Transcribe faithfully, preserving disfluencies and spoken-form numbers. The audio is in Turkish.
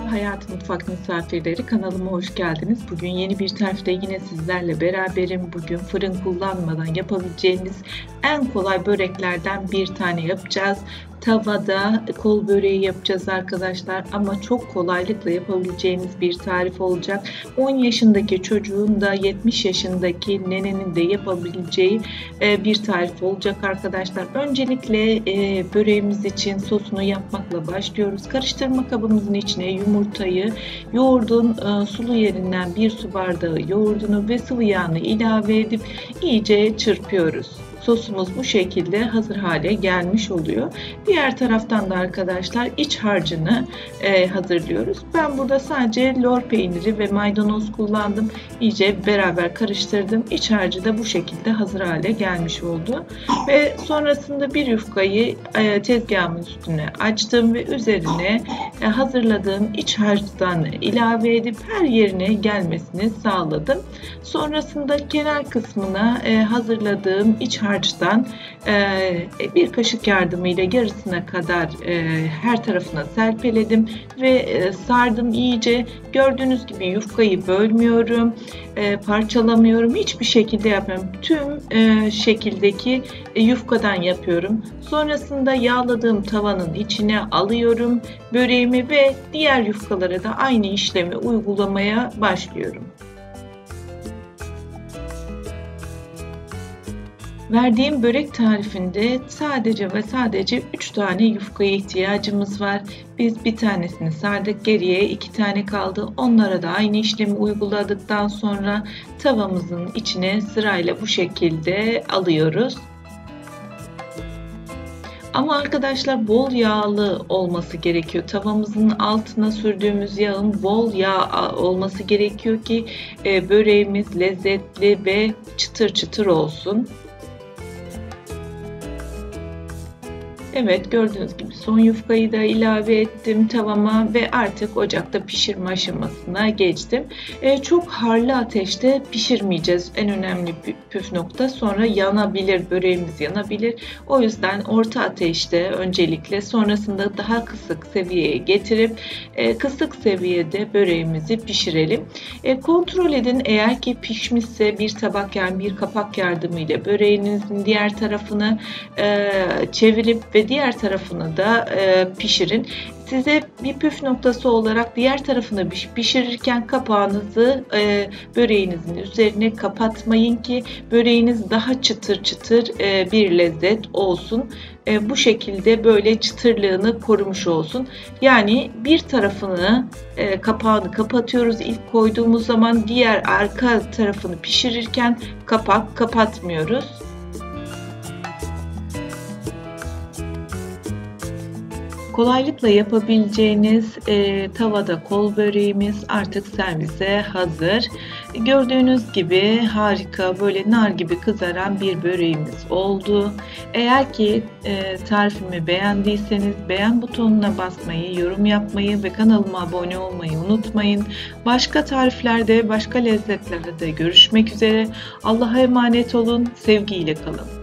Merhaba Hayat Mutfak misafirleri, kanalıma hoş geldiniz. Bugün yeni bir tarifte yine sizlerle beraberim. Bugün fırın kullanmadan yapabileceğiniz en kolay böreklerden bir tane yapacağız. Tavada kol böreği yapacağız arkadaşlar, ama çok kolaylıkla yapabileceğiniz bir tarif olacak. on yaşındaki çocuğun da yetmiş yaşındaki nenenin de yapabileceği bir tarif olacak arkadaşlar. Öncelikle böreğimiz için sosunu yapmakla başlıyoruz. Karıştırma kabımızın içine yumurtayı, yoğurdun sulu yerinden bir su bardağı yoğurdunu ve sıvı yağını ilave edip iyice çırpıyoruz. Sosumuz bu şekilde hazır hale gelmiş oluyor. Diğer taraftan da arkadaşlar iç harcını e, hazırlıyoruz. Ben burada sadece lor peyniri ve maydanoz kullandım. İyice beraber karıştırdım. İç harcı da bu şekilde hazır hale gelmiş oldu. Ve sonrasında bir yufkayı e, tezgahımın üstüne açtım ve üzerine e, hazırladığım iç harçtan ilave edip her yerine gelmesini sağladım. Sonrasında kenar kısmına e, hazırladığım iç harcı harçtan bir kaşık yardımıyla yarısına kadar her tarafına serpeledim ve sardım iyice. Gördüğünüz gibi yufkayı bölmüyorum, parçalamıyorum, hiçbir şekilde yapmıyorum. Tüm şekildeki yufkadan yapıyorum. Sonrasında yağladığım tavanın içine alıyorum böreğimi ve diğer yufkalara da aynı işlemi uygulamaya başlıyorum. Verdiğim börek tarifinde sadece ve sadece üç tane yufkaya ihtiyacımız var. Biz bir tanesini sardık, geriye iki tane kaldı. Onlara da aynı işlemi uyguladıktan sonra tavamızın içine sırayla bu şekilde alıyoruz. Ama arkadaşlar bol yağlı olması gerekiyor. Tavamızın altına sürdüğümüz yağın bol yağ olması gerekiyor ki böreğimiz lezzetli ve çıtır çıtır olsun. Evet, gördüğünüz gibi son yufkayı da ilave ettim tavama ve artık ocakta pişirme aşamasına geçtim. Ee, çok harlı ateşte pişirmeyeceğiz. En önemli püf nokta, sonra yanabilir, böreğimiz yanabilir. O yüzden orta ateşte öncelikle, sonrasında daha kısık seviyeye getirip e, kısık seviyede böreğimizi pişirelim. E, kontrol edin, eğer ki pişmişse bir tabak, yani bir kapak yardımıyla böreğinizin diğer tarafını e, çevirip ve diğer tarafını da e, pişirin. Size bir püf noktası olarak diğer tarafını pişirirken kapağınızı e, böreğinizin üzerine kapatmayın ki böreğiniz daha çıtır çıtır e, bir lezzet olsun. E, bu şekilde böyle çıtırlığını korumuş olsun. Yani bir tarafını e, kapağını kapatıyoruz ilk koyduğumuz zaman, diğer arka tarafını pişirirken kapak kapatmıyoruz. Kolaylıkla yapabileceğiniz e, tavada kol böreğimiz artık servise hazır. Gördüğünüz gibi harika, böyle nar gibi kızaran bir böreğimiz oldu. Eğer ki e, tarifimi beğendiyseniz beğen butonuna basmayı, yorum yapmayı ve kanalıma abone olmayı unutmayın. Başka tariflerde, başka lezzetlerde de görüşmek üzere. Allah'a emanet olun, sevgiyle kalın.